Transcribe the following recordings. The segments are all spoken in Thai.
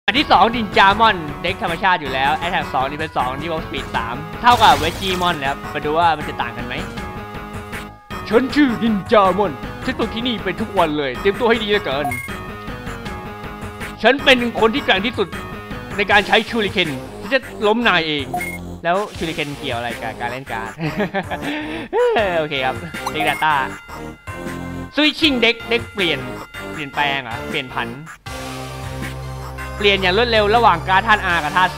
อันที่2นินจามอนเด็กธรรมชาติอยู่แล้วแอทแทก2นี่เป็น2ที่วอลสปีด3เท่ากับเวจีมอนนะครับมาดูว่ามันจะต่างกันไหมฉันชื่อนินจามอนฉันฝึกที่นี่เป็นทุกวันเลยเตรียมตัวให้ดีแล้วกันฉันเป็นคนที่แกร่งที่สุดในการใช้ชูริเคนฉันจะล้มนายเองแล้วชูริเคนเกี่ยวอะไรกับการเล่นการ์ด โอเคครับเด็กดาต้าสวิตชิ่งเด็กเปลี่ยนแปลงเปลี่ยนผันเปลี่ยนอย่างรวดเร็วระหว่างการธาตุ R กับธาตุ C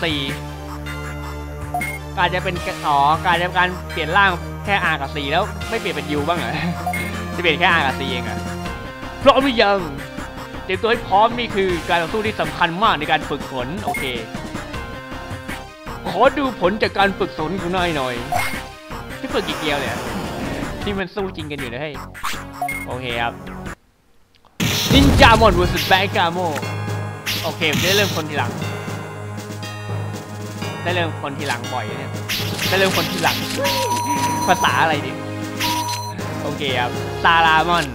การจะเป็นการจะการเปลี่ยนร่างแค่ R กับ C แล้วไม่เปลี่ยนเป็น U บ้างเหรอ จะเปลี่ยนแค่ R กับ C เองพร้อมหรือยังเตรียมตัวให้พร้อมนี่คือการต่อสู้ที่สำคัญมากในการฝึกฝนโอเคขอดูผลจากการฝึกฝนของนายหน่อยที่ฝึกกี่เกียวเนี่ยที่มันสู้จริงกันอยู่นะเฮ้ยโอเคครับนินจามอน vs แบงกาโมโอเคได้เริ่มคนทีหลังบ่อยเนี่ยได้เริ่มคนทีหลังภาษาอะไรดิโอเคครับซารามอน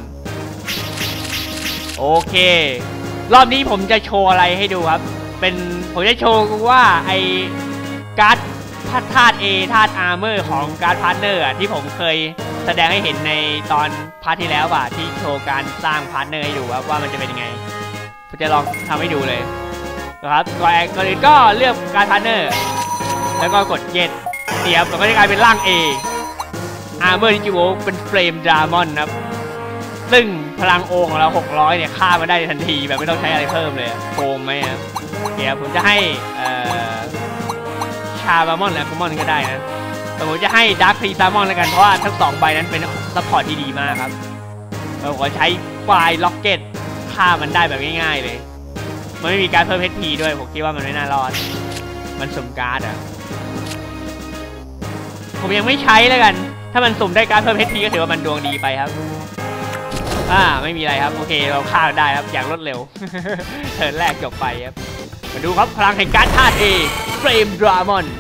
โอเครอบนี้ผมจะโชว์อะไรให้ดูครับผมจะโชว์ว่าไอการ์ดธาตุ A ธาตุอาร์เมอร์ของการ์ดพาร์ทเนอร์ที่ผมเคยแสดงให้เห็นในตอนพาร์ทที่แล้วที่โชว์การสร้างพาร์ทเนอร์ให้ดูครับว่ามันจะเป็นยังไงผมจะลองทำให้ดูเลยนะครับก่อนอื่นก็เลือกการพาร์ทเนอร์แล้วก็กดเย็ดเสียบมันก็จะกลายเป็นร่าง A อาร์เมอร์ดิจิโวเป็นเฟรมดรามอนครับซึ่งพลังโอของเรา600เนี่ยฆ่ามาได้ทันทีแบบไม่ต้องใช้อะไรเพิ่มเลยโกงไหมครับเดี๋ยวผมจะให้ชาบามอนและคูมอนก็ได้นะแต่ผมจะให้ดาร์คพรีซามอนแล้วกันเพราะว่าทั้ง2ใบนั้นเป็นซัพพอร์ตที่ดีมากครับผมก็ใช้ไฟล็อกเก็ตฆ่ามันได้แบบง่ายๆเลยมันไม่มีการเพิ่ม HP ด้วยผมคิดว่ามันไม่น่ารอดมันสุ่มการ์ดผมยังไม่ใช้แล้วกันถ้ามันสุ่มได้การเพิ่ม HP ก็ถือว่ามันดวงดีไปครับไม่มีอะไรครับโอเคเราฆ่าได้ครับอย่างรวดเร็ว เทิร์นแรกจบไปครับมาดูครับพลังแห่งการธาตุ A เฟรมดรามอน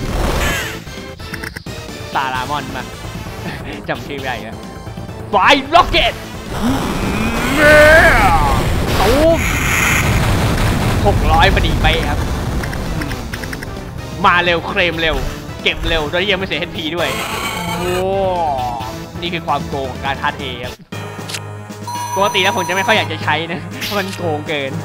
ซารามอนมาจำชื่อไม่ได้นะไฟล็อกเก็ตตูม600พอดีไปครับมาเร็วเคลมเร็วเก็บเร็วโดยที่ยังไม่เสีย HP ด้วยโอ้นี่คือความโกงของการธาตุ A ครับปกติแล้วผมจะไม่ค่อยอยากจะใช้นะเพราะมันโกงเกิน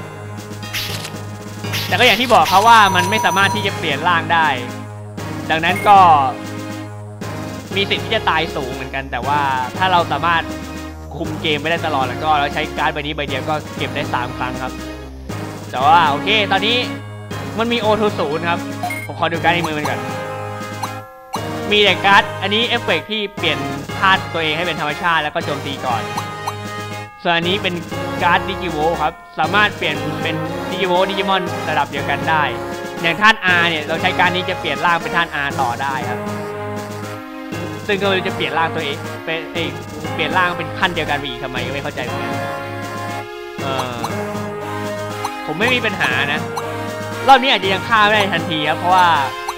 แต่ก็อย่างที่บอกเขาว่ามันไม่สามารถที่จะเปลี่ยนร่างได้ดังนั้นก็มีสิทธิ์ที่จะตายสูงเหมือนกันแต่ว่าถ้าเราสามารถคุมเกมไม่ได้ตลอดแล้วก็เราใช้การ์ดใบนี้ใบเดียวก็เก็บได้3ครั้งครับแต่ว่าโอเคตอนนี้มันมีO20ครับผมขอดูการ์ดในมือมันก่อนมีแต่การ์ดอันนี้เอฟเฟกต์ที่เปลี่ยนธาตุตัวเองให้เป็นธรรมชาติแล้วก็โจมตีก่อนส่วนอันนี้เป็นการ์ดดิจิโวครับสามารถเปลี่ยนเป็นดิจิโวดิจิมอนระดับเดียวกันได้อย่างธาตุ R เนี่ยเราใช้การนี้จะเปลี่ยนร่างเป็นธาตุ R ต่อได้ครับซึ่งก็จะเปลี่ยนร่างตัวเองเป็นเปลี่ยนร่างเป็นขั้นเดียวกันไปอีกทำไมก็ไม่เข้าใจเหมือนกันผมไม่มีปัญหานะรอบนี้อาจจะยังฆ่าไม่ได้ทันทีครับเพราะว่า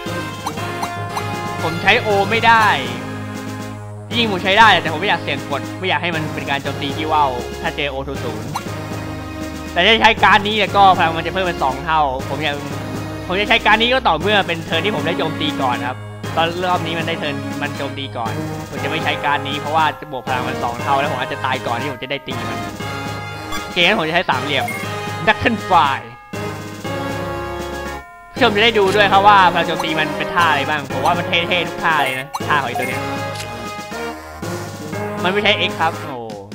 ผมใช้โอไม่ได้ยิ่งผมใช้ได้แต่ผมไม่อยากเสี่ยงกดไม่อยากให้มันเป็นการโจมตีที่ว่าวถ้าเจอO20แต่ถ้าใช้การนี้ก็พลังมันจะเพิ่มเป็น2เท่าผมจะใช้การนี้ก็ต่อเมื่อเป็นเทิร์นที่ผมได้โจมตีก่อนครับตอนรอบนี้มันได้เทิร์นมันโจมตีก่อนผมจะไม่ใช้การนี้เพราะว่าจะบวกพลังมัน2เท่าแล้วผมอาจจะตายก่อนที่ผมจะได้ตีมันเกมผมจะใช้3เหลี่ยมดักเกิลไฟผู้ชมจะได้ดูด้วยครับว่าพลังโจมตีมันเป็นท่าอะไรบ้างผมว่ามันเท่ๆทุกท่าเลยนะท่าของตัวเนี้ยมันไม่ใช่ X ครับโอ้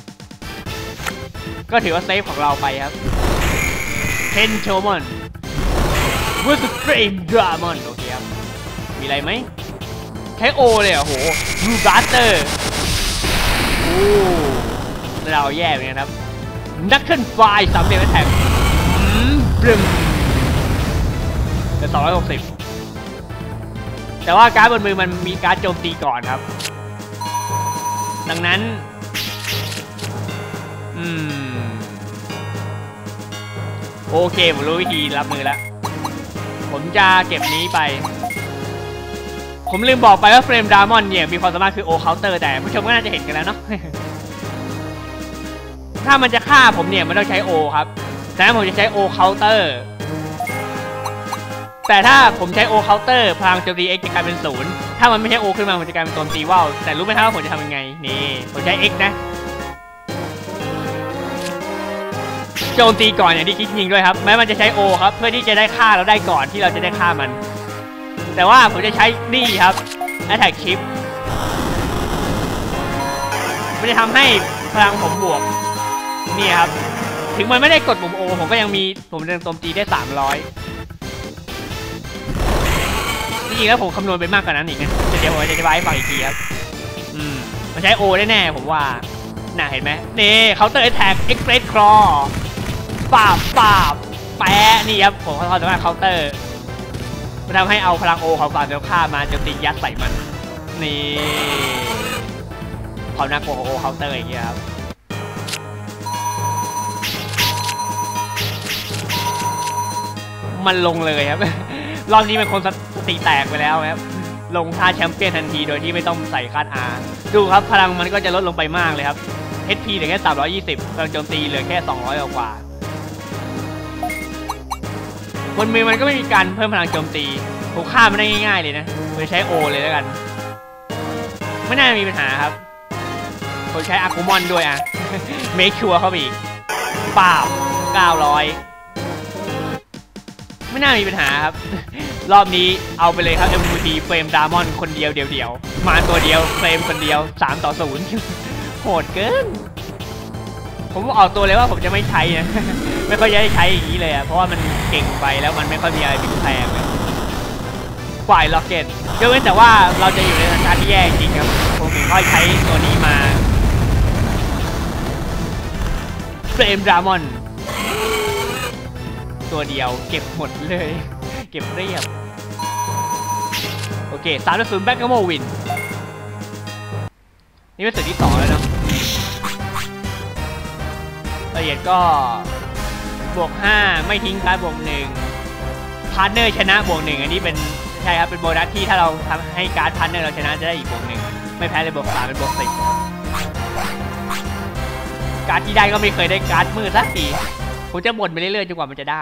ก็ถือว่าเซฟของเราไปครับเพนโชมอน vs เฟรมดรามอนโอเคครับมีอะไรไหมใช้โอเลยโหรูบาสเตอร์โอ้เราแย่เหมือนกันครับนักขึ้นไฟ3เหลี่ยมแท็กบรึมแต่260แต่ว่าการ์ดบนมือมันมีการ์ดโจมตีก่อนครับดังนั้นโอเคผมรู้วิธีรับมือแล้วผมจะเก็บนี้ไปผมลืมบอกไปว่าเฟรมดรามอนเนี่ยมีความสามารถคือโอเคาน์เตอร์แต่ผู้ชมก็น่าจะเห็นกันแล้วเนาะ ถ้ามันจะฆ่าผมเนี่ยมันต้องใช้โอครับแต่ผมจะใช้โอเคาน์เตอร์แต่ถ้าผมใช้โอเคาน์เตอร์พลังโจมตี X จะกลายเป็น0ถ้ามันไม่ใช่โอขึ้นมามันจะกลายเป็นโจมตีว่าวแต่รู้ไหมครับว่าผมจะทำยังไงนี่ผมใช้ X นะโจมตีก่อนอย่างที่คิดยิงด้วยครับแม้มันจะใช้โอครับเพื่อที่จะได้ฆ่าเราได้ก่อนที่เราจะได้ฆ่ามันแต่ว่าผมจะใช้นี่ครับ Attack Shift มันจะทำให้พลังผมบวกนี่ครับถึงมันไม่ได้กดปุ่มโอผมก็ยังมีผมเดินโจมตีได้300จริงๆแล้วผมคำนวณไปมากกว่านั้นอีกนะเดี๋ยวผมจะอธิบายให้ฟังอีกทีครับมันใช้โอได้แน่ผมว่าน่าเห็นไหมนี่เคาน์เตอร์แอทแทกเอ็กซ์เพรสคลอปาบแปะนี่ครับผมเขาทำให้เคาน์เตอร์มันทำให้เอาพลังโอของฝ่ายตรงข้ามมาโจมตียัดใส่มันนี่ความน่ากลัวของโอเคาน์เตอร์อย่างเงี้ยครับมันลงเลยครับรอบนี้เป็นคนสติแตกไปแล้วครับลงท่าแชมเปี้ยนทันทีโดยที่ไม่ต้องใส่คาดอาดูครับพลังมันก็จะลดลงไปมากเลยครับ HP เหลือแค่320พลังโจมตีเหลือแค่200กว่าบนมือมันก็ไม่มีการเพิ่มพลังโจมตีผมฆ่ามันได้ง่ายๆเลยนะผมใช้โอเลยแล้วกันไม่น่ามีปัญหาครับผมใช้อากูมอนด้วยอ่ะเมคชัวร์เข้าไปอีกป้าบ900ไม่น่ามีปัญหาครับรอบนี้เอาไปเลยครับ MVP เฟรมดามอนคนเดียวมาตัวเดียวเฟรมคนเดียว3-0โหดเกินผมออกตัวเลยว่าผมจะไม่ใช้นะไม่ค่อยได้ใช้อย่างนี้เลยเพราะว่ามันเก่งไปแล้วมันไม่ค่อยมีอะไรพลิกแพลงเลยฝ่ายล็อกเก็ตยกเว้นแต่ว่าเราจะอยู่ในสถานการณ์ที่แย่จริงครับผมถึงค่อยใช้ตัวนี้มาเฟรมดามอนตัวเดียวเก็บหมดเลยเก็บเรียบโอเค3-0แบ็คโมวินนี่เป็นศึกที่2แล้วเนาะละเอียดก็บวก5ไม่ทิ้งการบวก1พาร์ทเนอร์ชนะบวก1อันนี้เป็นใช่ครับเป็นโบนัสที่ถ้าเราทำให้การ์ดพาร์ทเนอร์เราชนะจะได้อีกบวก1ไม่แพ้เลยบวก3เป็นบวก10การ์ดที่ได้ก็ไม่เคยได้การ์ดมือสักทีผมจะบ่นไปเรื่อยๆจนกว่ามันจะได้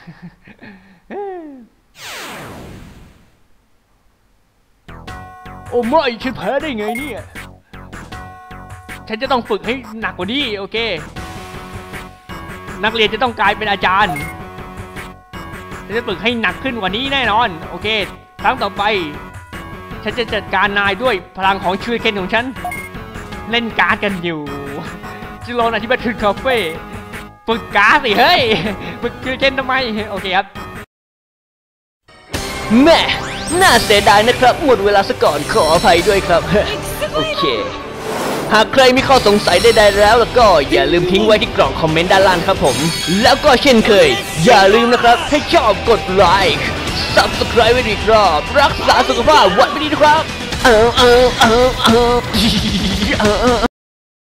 โอ้ไม่ฉันแพ้ได้ไงเนี่ยฉันจะต้องฝึกให้หนักกว่านี้โอเคนักเรียนจะต้องกลายเป็นอาจารย์ฉันจะฝึกให้หนักขึ้นกว่านี้แน่นอนโอเคครั้งต่อไปฉันจะจัดการนายด้วยพลังของชูเคนของฉันเล่นการ์ดกันอยู่จิโร่อธิบายถึงคาเฟ่ฝึกการ์ดสิเฮ้ยฝึกชูเคนทำไมโอเคครับแม่น่าเสียดายนะครับหมดเวลาซะก่อนขออภัยด้วยครับโอเคหากใครมีข้อสงสัยใดๆแล้วก็อย่าลืมทิ้งไว้ที่กล่องคอมเมนต์ด้านล่างครับผมแล้วก็เช่นเคยอย่าลืมนะครับให้ชอบกดไลค์ Subscribe ไว้อีกรอบรักษาสุขภาพวันนี้นะครับ